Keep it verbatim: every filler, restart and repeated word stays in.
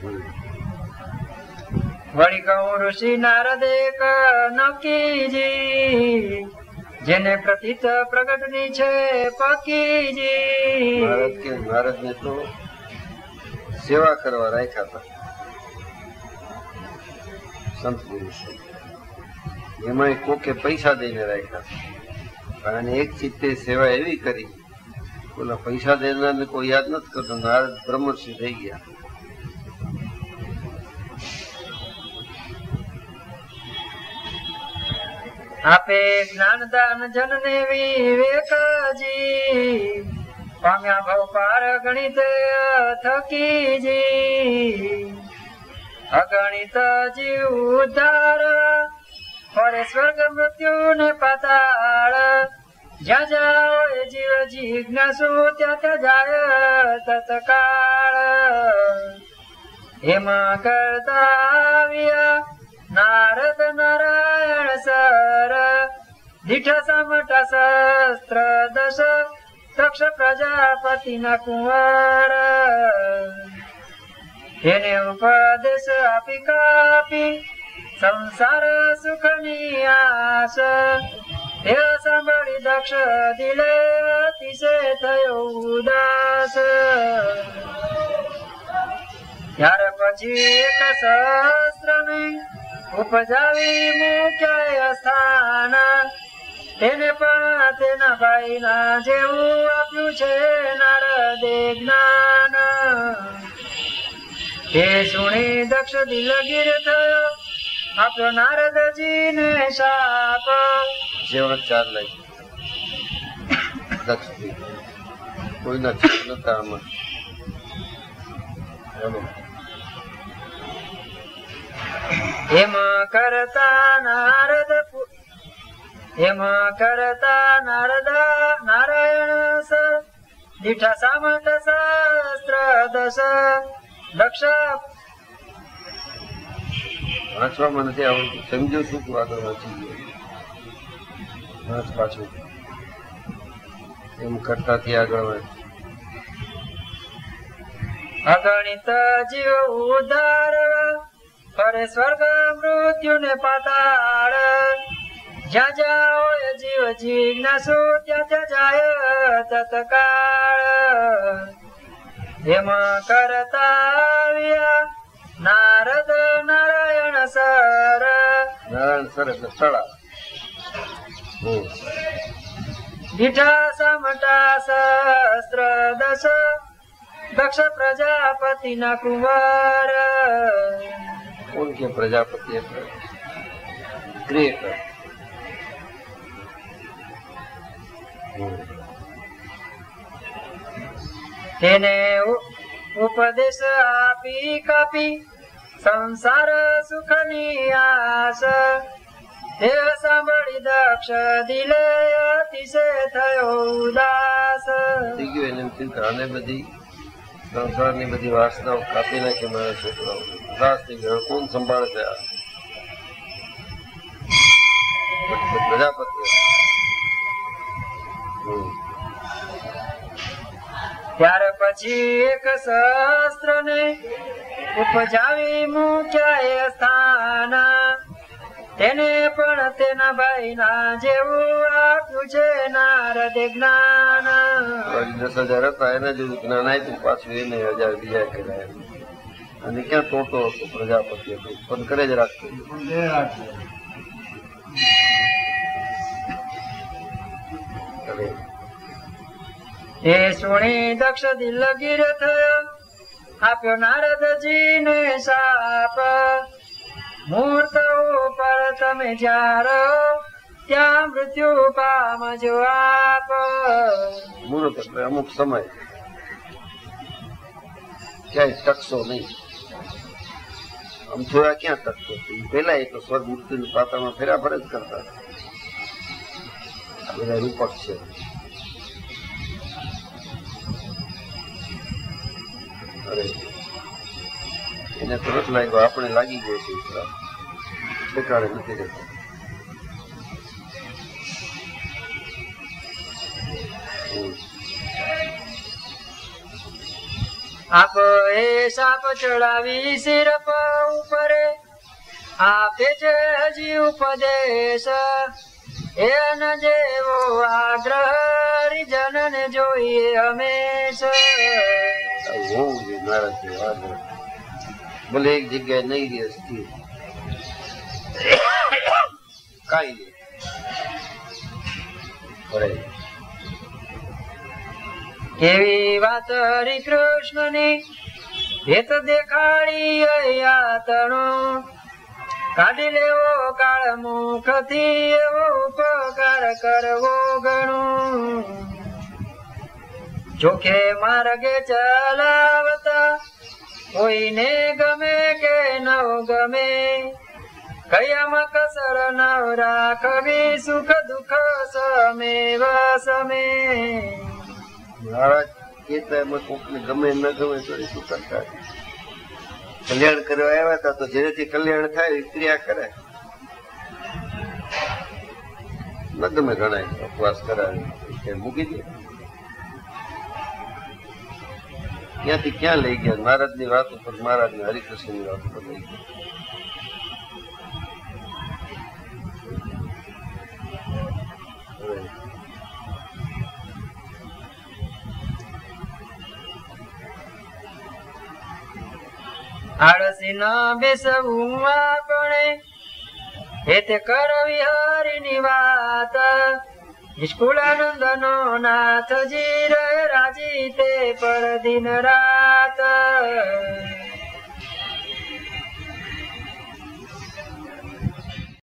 વળી કહું ઋષિ નારદ એક નકીજી, જેને પ્રતીત પ્રગટની છે પકીજી. નારદ કે નારદ ને તો સેવા કરવા રાખ્યા હતા સંત પુરુષો, એમાં કોકે પૈસા દઈને રાખ્યા અને એક ચિત્તે સેવા એવી કરી, બોલા પૈસા દેનારને કોઈ યાદ નથી કરતો. નારદ બ્રહ્મર્ષિ થઈ ગયા. આપે જ્ઞાનદાન જનને વિવેકજી, પામ્યા ભવ પાર ગણિત થકીજી. અગણિત જીવ ઉદ્ધાર ફરે સ્વર્ગ મૃત્યુ ને પાતાળ, જ્યાં જાઓ એ જીવ જિજ્ઞાસુ ત્યાં જાય તત્કાળ. એમાં કરતા આવ્યા નારદ નારાયણ સર, દીઠ સમટા શસ્ત્ર દશ દક્ષ પ્રજાપતિ ના કુંવર. એને ઉપદેશ આપી કાપી સંસાર સુખ ની આશ, એ સાંભળી દક્ષ દિલે અતિશય થયો ઉદાસ. ત્યાર પછી એક સહસ્ત્ર ને ઉપજાવી મૂક્યા સ્થાન, તેને પણ તેના ભાઈ ના જેવું આપ્યું છે નારદે જ્ઞાન. એ સુણી દક્ષ દિલગીર થયો, આપ્યો નારદજી ને શાપ. જેવા ચાર લાગી દક્ષ કોઈના ચાર નતા આમાં. એમાં કરતા નારદ એમાં કરતા નારદ નારાયણ સર, દીઠા સામટ શસ્ત્ર દશ દક્ષ. વાંચવામાં નથી આવડતું, સમજો શું તું આગળ વાંચી ગયો વાંચ પાછું. એમ કરતાથી આગળ વાંચ. અગણિત જીવ ઉદ્ધાર ફરે સ્વર્ગ મૃત્યુ ને પાતાળ, જ્યાં જાઓ એ જીવ જિજ્ઞાસુ ત્યાં ત્યાં જાય તત્કાળ. એમાં કરતા આવ્યા નારદ નારાયણ સર, નારાયણ સર એટલે સ્થળા. દીઠા સમટા શસ્ત્ર દશ દક્ષ પ્રજાપતિ ના કુંવર. કોણ કે પ્રજાપતિ એટલે ક્રિએટર. તેને ઉપદેશ આપી કાપી સંસાર સુખ ની આશ, તે સાંભળી દક્ષ દિલે અતિશય થયો ઉદાસ. થઈ ગયું એને ચિંતા, અને બધી સંસારની બધી વાસનાઓ કાપી નાખી મારા છોકરાઓ. ઉદાસ થઈ ગયો, કોણ સંભાળે છે? પ્રજાપતિ. ત્યાર પછી એક શસ્ત્ર ને ઉપજાવી મૂક્યા સ્થાન, તેને પણ તેના ભાઈ ના જેવું આપ્યું છે નારદ જ્ઞાન. દસ હજાર હતા એના જેવું જ્ઞાન આપ્યું, પાછું એને હજાર બીજા કર્યા. અને ક્યાં ટોટો હતો પ્રજાપતિ હતો, પણ કરે જ રાખતો. એ સુણી દક્ષ દિલગીર થયો, આપ્યો નારદજી ને શાપ. મૂર્ત ઉપર તમે જારો ત્યાં મૃત્યુ પામજો આપ. મુહૂર્ત એટલે અમુક સમય, ક્યાંય ટકશો નહીં. આમ થોડા ક્યાં ટકશો? પેલા એ તો સ્વર્ગ મૃત્યુની પાતામાં ફેરા ફરે જ કરતા. આ બધા રૂપક છે. અરે એને તરત લાગ્યો આપણે લાગી ગયો છે, ઠેકાણે નથી રહેતો. આપ એ સાપ ચડાવી શિર ઉપરે આપે છે હજી ઉપદેશ એન જેવો આગ્રહ હરિજન ને જોઈએ હંમેશ. હોવું જોઈએ મારાથી આગ્રહ. ભલે એક જગ્યાએ નહીં રહે સ્થિર, કઈ નહીં પડે. કેવી વાત હરિ કૃષ્ણ ની ભેત દેખાડી યાતણો કાઢી લેવો કાળ મુખ થી એવો ઉપકાર કરવો ગણું. જોખે માર્ગે ચલાવતા કોઈને ગમે કે ન ગમે કયામાં કસર ન રાખવી સુખ દુઃખ સમે વસમે. મહારાજ કહેતા એમાં કોકને ગમે ન ગમે તો એ શું કરતા? કલ્યાણ કરવા આવ્યા હતા તો જેનાથી કલ્યાણ થાય એ ક્રિયા કરે. ન ગમે ઘણા ઉપવાસ કરાવે મૂકી દે. ક્યાંથી ક્યાં લઈ ગયા? મહારાજ ની વાત ઉપર, મહારાજ ને હરિકૃષ્ણ ની વાત ઉપર લઈ ગયા. આળસી ના બેસવું આપણે હેતે કરવી હરિની વાત નિષ્કુળાનંદ નો નાથજી રહે રાજી તે પર દિન રાત.